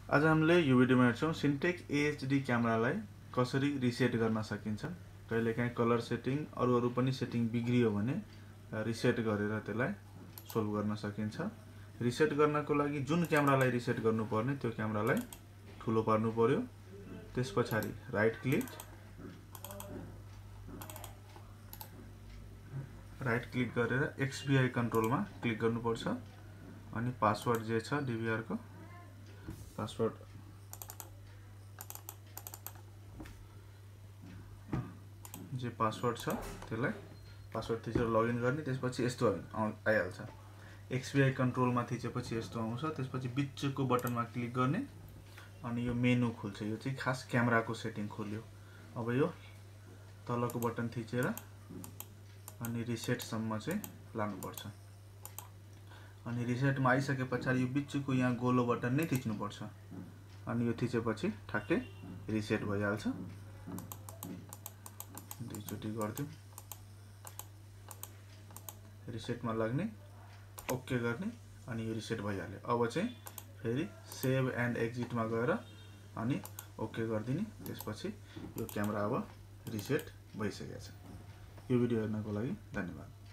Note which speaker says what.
Speaker 1: आज हामीले यो भिडियोमा हेर्छौं सिन्टेक्स एचडी क्यामेरालाई कसरी रिसेट गर्न सकिन्छ। कहिलेकाहीँ कलर सेटिङ अरु पनि सेटिङ बिग्रियो भने रिसेट गरेर त्यसलाई सोल्भ गर्न सकिन्छ। रिसेट गर्नको लागि जुन क्यामेरालाई रिसेट गर्नुपर्ने त्यो क्यामेरालाई ठुलो पार्नु पर्यो। त्यसपछि राइट क्लिक गरेर XBI कन्ट्रोलमा क्लिक गर्नुपर्छ। अनि पासवर्ड जे छ DVR को पासवर्ड जे पासवर्ड छ त्यसलाई पासवर्ड थिचेर लगइन गर्ने। त्यसपछि यस्तो आइहाल्छ। XBI कन्ट्रोलमा थिचेपछि यस्तो आउँछ। त्यसपछि बिचको बटनमा क्लिक गर्ने अनि यो मेनु खुल्छ। यो चाहिँ खास क्यामेराको सेटिङ खोल्यो। अब यो तलको बटन थिचेर अनि रिसेट सम्म चाहिँ लानुपर्छ। अनि रिसेटमा आइसकेपछि यो बिचको यहाँ गोलो बटन नै थिच्नु पर्छ। अनि यो थिचेपछि ठ्याक्कै रिसेट भइहाल्छ। दुईचोटी गर्दियौ। रिसेटमा लाग्ने ओके गर्ने अनि यो रिसेट भइहाल्यो। अब चाहिँ फेरि सेभ एन्ड एक्जिटमा गएर अनि ओके गर्दिने। त्यसपछि यो क्यामेरा अब रिसेट भइसकेको छ। यो भिडियो हेर्नको लागि धन्यवाद।